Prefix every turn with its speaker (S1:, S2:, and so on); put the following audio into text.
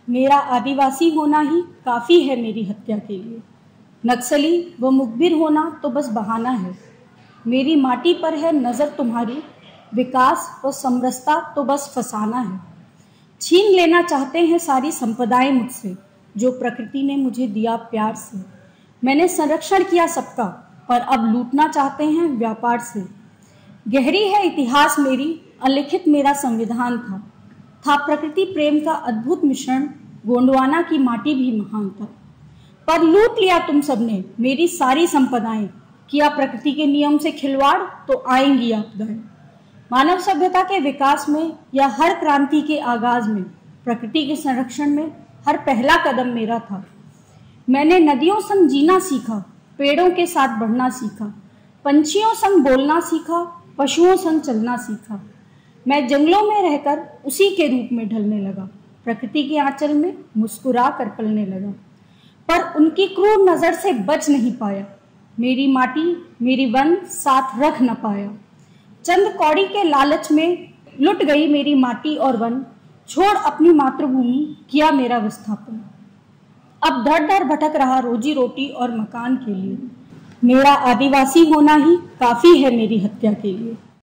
S1: मेरा आदिवासी होना ही काफ़ी है मेरी हत्या के लिए। नक्सली व मुखबिर होना तो बस बहाना है। मेरी माटी पर है नज़र तुम्हारी, विकास व समरसता तो बस फसाना है। छीन लेना चाहते हैं सारी संपदाएं मुझसे, जो प्रकृति ने मुझे दिया प्यार से। मैंने संरक्षण किया सबका, पर अब लूटना चाहते हैं व्यापार से। गहरी है इतिहास मेरी, अलिखित मेरा संविधान था प्रकृति प्रेम का अद्भुत मिश्रण, गोंडवाना की माटी भी महान था। पर लूट लिया तुम सबने मेरी सारी संपदाएं, किया प्रकृति के नियम से खिलवाड़ तो आएंगी आपदाएं। मानव सभ्यता के विकास में या हर क्रांति के आगाज में प्रकृति के संरक्षण में हर पहला कदम मेरा था। मैंने नदियों संग जीना सीखा, पेड़ों के साथ बढ़ना सीखा, पंछियों संग बोलना सीखा, पशुओं संग चलना सीखा। मैं जंगलों में रहकर उसी के रूप में ढलने लगा, प्रकृति के आंचल में मुस्कुरा कर पलने लगा। पर उनकी क्रूर नजर से बच नहीं पाया, मेरी माटी मेरी वन साथ रख न पाया। चंद कौड़ी के लालच में लुट गई मेरी माटी और वन, छोड़ अपनी मातृभूमि किया मेरा विस्थापन। अब दर दर भटक रहा रोजी रोटी और मकान के लिए। मेरा आदिवासी होना ही काफी है मेरी हत्या के लिए।